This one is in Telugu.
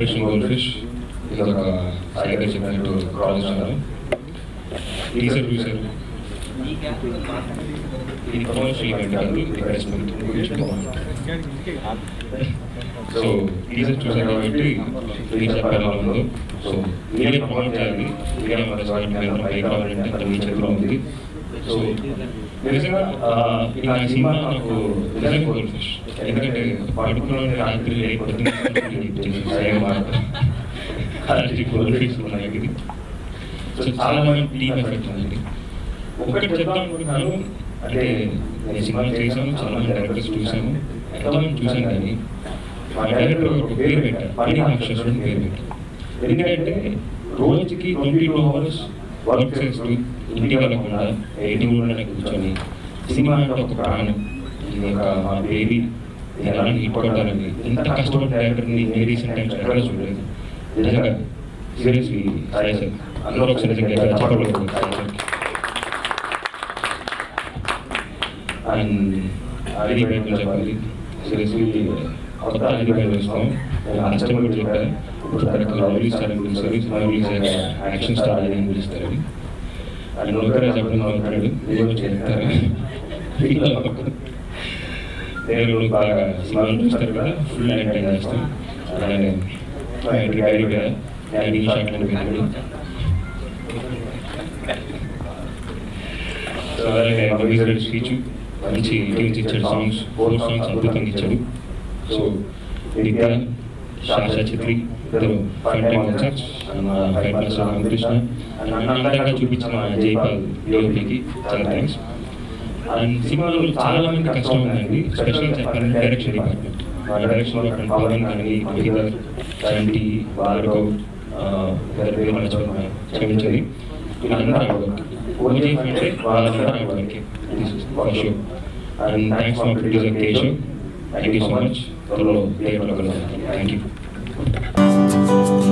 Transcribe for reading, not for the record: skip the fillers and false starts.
ఆపరేషన్ గోల్డ్ ఫిష్ ఇది ఒక సైకిల్ చెప్పినట్టు క్రాస్ ఛానల్ టీజర్ చూసారు. ఇది కమర్షియల్ ఈవెంట్ కాదు, రిప్లేస్మెంట్. సో టీజర్ చూసారు కాబట్టి టీజర్ ఎలా ఉందో సో మీరే ప్రమోట్ చేయాలి. మీరే మన రెస్టారెంట్ పైకి రావాలంటే అది మీ చేతిలో ఉంది. సో నిజంగా ఈ నా సినిమా నాకు నిజంగా గోల్డ్ ఫిష్. ఎందుకంటే పడుకున్న రాత్రి అలాంటి గోల్డ్ ఫిష్ ఉన్నాయి ఇది. సో చాలా మంది టీమ్ ఎఫెక్ట్ ఉంది. ఒకటి చెప్తాం అనుకుంటున్నాను, అంటే నేను సినిమా చేశాను, చాలా మంది డైరెక్టర్స్ చూశాను, ఎంతోమంది చూశాను. కానీ మా డైరెక్టర్ ఒక పేరు పెట్టారు, పని అక్షరం పేరు పెట్టారు. ఎందుకంటే రోజుకి 22 hours వర్క్ చేస్తూ ఇంటికి వెళ్ళకుండా ఎయిటింగ్ రూమ్లోనే కూర్చొని సినిమా అంటే ఒక ప్రాణం, ఇది ఒక మా బేబీ, ఎలా హిట్ కొట్టాలని ఇంత కష్టపడిన డైరెక్టర్ని ఏ రీసెంట్ టైమ్స్ ఎక్కడ చూడలేదు. నిజంగా సీరియస్లీ సాయి సార్ అందరూ ఒకసారి నిజంగా చెప్పకూడదు. అండ్ అది బయట చెప్పాలి, సీరియస్లీ కొత్త అది బయట వేస్తాం. లాస్ట్ టైం కూడా చెప్పారు, ఇప్పుడు తనకు లవ్లీ స్టార్ అని పిలుస్తారు, లవ్లీ యాక్షన్ స్టార్ అని పిలుస్తారు. అది నోకరే చెప్పడం అవుతాడు, ఏదో చేస్తారు. నేను బాగా సినిమాలు చూస్తారు కదా, ఫుల్ ఎంటర్టైన్ చేస్తాం. అలానే డైరీగా డాడీ షాట్లను పెట్టాడు. సో అలాగే అమేజింగ్ స్పీచ్, మంచి లిరిక్స్ ఇచ్చాడు, సాంగ్స్ 4 songs అద్భుతంగా ఇచ్చాడు. సో విద్య శాషా చిత్రి ఇద్దరు ఫైట్ టైం వచ్చారు. ఫైట్ మాస్టర్ రామకృష్ణ నన్ను అందంగా చూపించిన జైపాల్ యోగికి చాలా థ్యాంక్స్. అండ్ సినిమాలో చాలా మంది కష్టం ఉందండి, స్పెషల్గా చెప్పాలంటే డైరెక్షన్ డిపార్ట్మెంట్. మా డైరెక్షన్లో పవన్ కానీ మహిదర్ చంటి భార్గవ్ పేరు మర్చిపోయిన క్షమించండి, వీళ్ళందరూ హార్డ్ ఓజీ అంటే వాళ్ళందరూ hard work for sure. And thanks for producer Keshav, thank you so much. త్వరలో థియేటర్లో కలుద్దాం. Thank you.